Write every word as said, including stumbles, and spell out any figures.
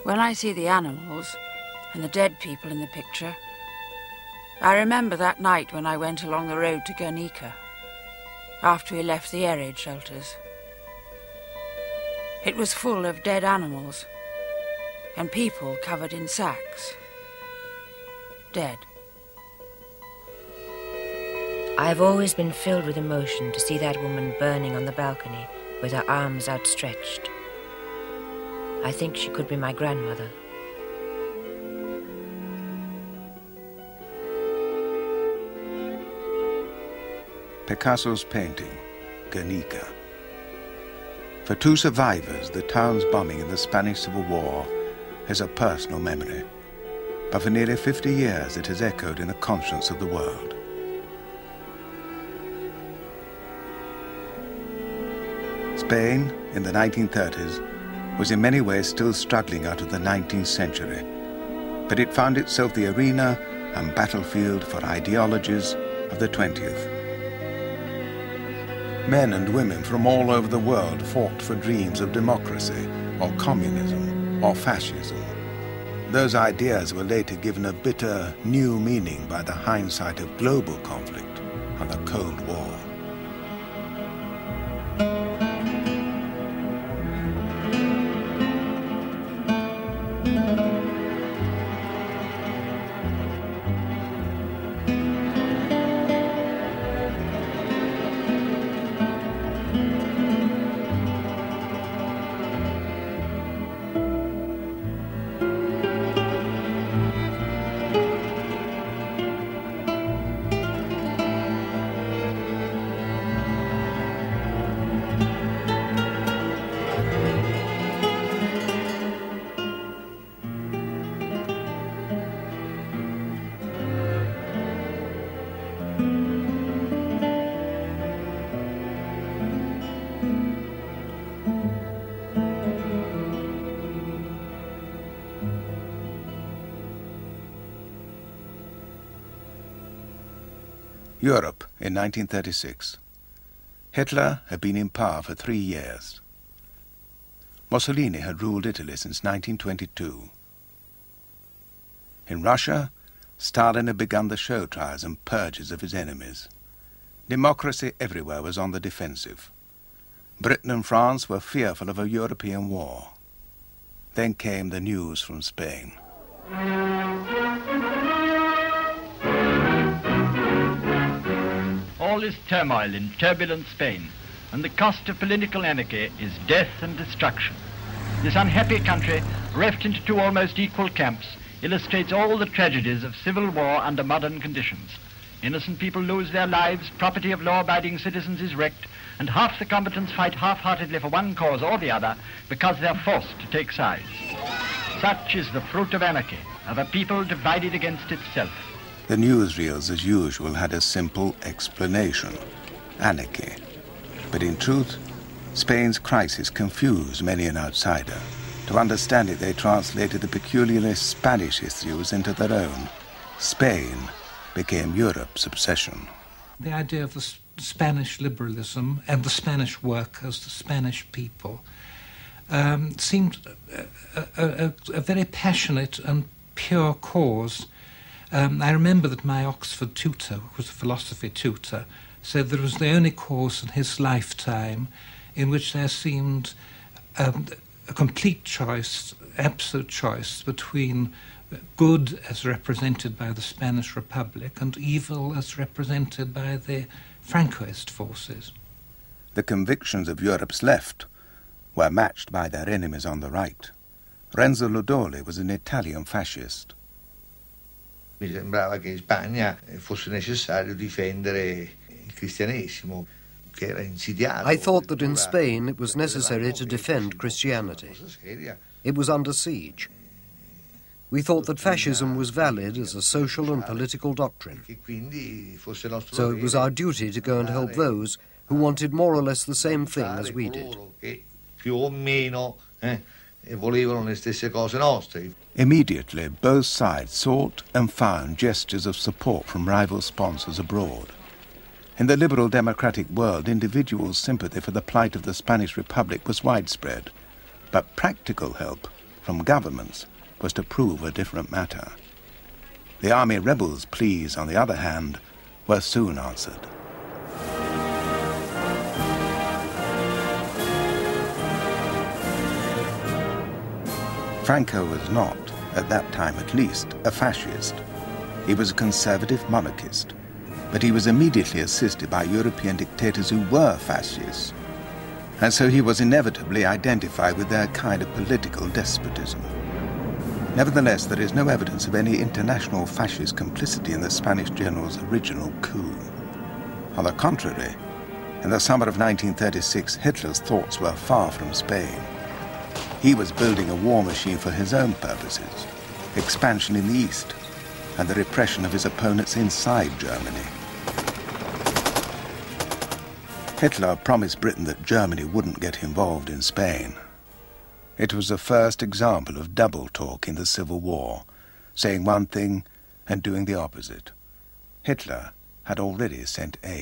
When I see the animals and the dead people in the picture, I remember that night when I went along the road to Guernica, after we left the air raid shelters. It was full of dead animals and people covered in sacks. Dead. I have always been filled with emotion to see that woman burning on the balcony with her arms outstretched. I think she could be my grandmother. Picasso's painting, Guernica. For two survivors, the town's bombing in the Spanish Civil War is a personal memory, but for nearly fifty years it has echoed in the conscience of the world. Spain, in the nineteen thirties, was in many ways still struggling out of the nineteenth century, but it found itself the arena and battlefield for ideologies of the twentieth. Men and women from all over the world fought for dreams of democracy, or communism, or fascism. Those ideas were later given a bitter, new meaning by the hindsight of global conflict and the Cold War. Europe in nineteen thirty-six. Hitler had been in power for three years. Mussolini had ruled Italy since nineteen twenty-two. In Russia, Stalin had begun the show trials and purges of his enemies. Democracy everywhere was on the defensive. Britain and France were fearful of a European war. Then came the news from Spain. All is turmoil in turbulent Spain, and the cost of political anarchy is death and destruction. This unhappy country, reft into two almost equal camps, illustrates all the tragedies of civil war under modern conditions. Innocent people lose their lives, property of law-abiding citizens is wrecked, and half the combatants fight half-heartedly for one cause or the other because they're forced to take sides. Such is the fruit of anarchy, of a people divided against itself. The newsreels, as usual, had a simple explanation: anarchy. But in truth, Spain's crisis confused many an outsider. To understand it, they translated the peculiarly Spanish issues into their own. Spain became Europe's obsession. The idea of the Spanish liberalism and the Spanish workers, the Spanish people, um, seemed a, a, a, a very passionate and pure cause. Um, I remember that my Oxford tutor, who was a philosophy tutor, said that it was the only course in his lifetime in which there seemed um, a complete choice, absolute choice, between good as represented by the Spanish Republic and evil as represented by the Francoist forces. The convictions of Europe's left were matched by their enemies on the right. Renzo Lodoli was an Italian fascist. Mi sembrava che in Spagna fosse necessario difendere il cristianesimo, che era insidiato. I thought that in Spain it was necessary to defend Christianity. It was under siege. We thought that fascism was valid as a social and political doctrine. So it was our duty to go and help those who wanted more or less the same thing as we did. Immediately, both sides sought and found gestures of support from rival sponsors abroad. In the liberal democratic world, individual sympathy for the plight of the Spanish Republic was widespread, but practical help from governments was to prove a different matter. The army rebels' pleas, on the other hand, were soon answered. Franco was not, at that time at least, a fascist. He was a conservative monarchist, but he was immediately assisted by European dictators who were fascists, and so he was inevitably identified with their kind of political despotism. Nevertheless, there is no evidence of any international fascist complicity in the Spanish general's original coup. On the contrary, in the summer of nineteen thirty-six, Hitler's thoughts were far from Spain. He was building a war machine for his own purposes, expansion in the east, and the repression of his opponents inside Germany. Hitler promised Britain that Germany wouldn't get involved in Spain. It was the first example of double talk in the Civil War, saying one thing and doing the opposite. Hitler had already sent aid.